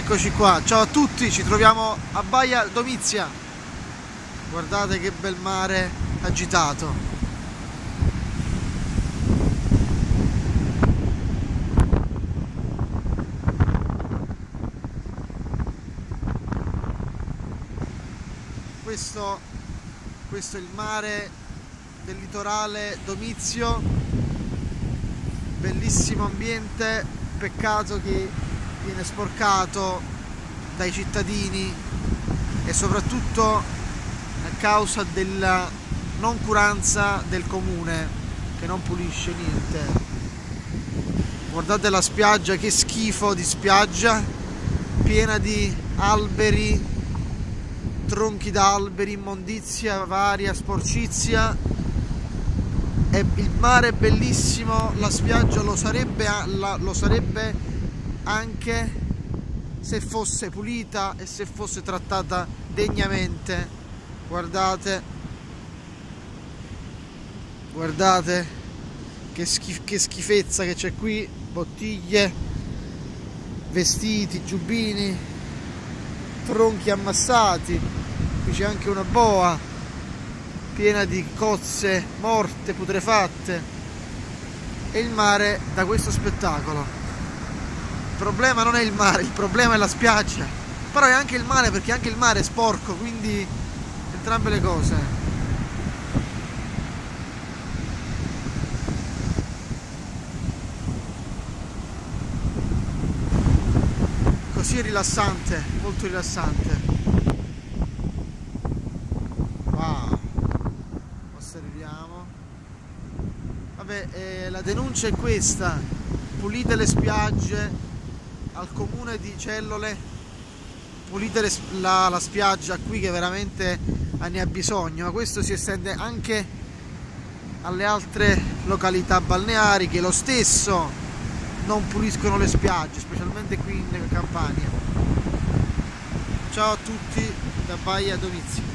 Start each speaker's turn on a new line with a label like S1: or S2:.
S1: Eccoci qua, ciao a tutti, ci troviamo a Baia Domizia. Guardate che bel mare agitato. Questo è il mare del litorale Domizio, bellissimo ambiente, peccato che viene sporcato dai cittadini e soprattutto a causa della noncuranza del comune che non pulisce niente. Guardate la spiaggia, che schifo di spiaggia, piena di alberi, tronchi d'alberi, immondizia varia, sporcizia. E il mare è bellissimo, la spiaggia lo sarebbe anche se fosse pulita e se fosse trattata degnamente. Guardate che schifezza che c'è qui, bottiglie, vestiti, giubbini, tronchi ammassati. Qui c'è anche una boa piena di cozze morte, putrefatte, e il mare da questo spettacolo. Il problema non è il mare, il problema è la spiaggia, però è anche il mare, perché anche il mare è sporco, quindi entrambe le cose. Così è rilassante, molto rilassante. Wow, forse arriviamo. Vabbè, la denuncia è questa: pulite le spiagge. Al comune di Cellole, pulite la spiaggia qui, che veramente ne ha bisogno, ma questo si estende anche alle altre località balneari che lo stesso non puliscono le spiagge, specialmente qui in Campania. Ciao a tutti da Baia Domizia.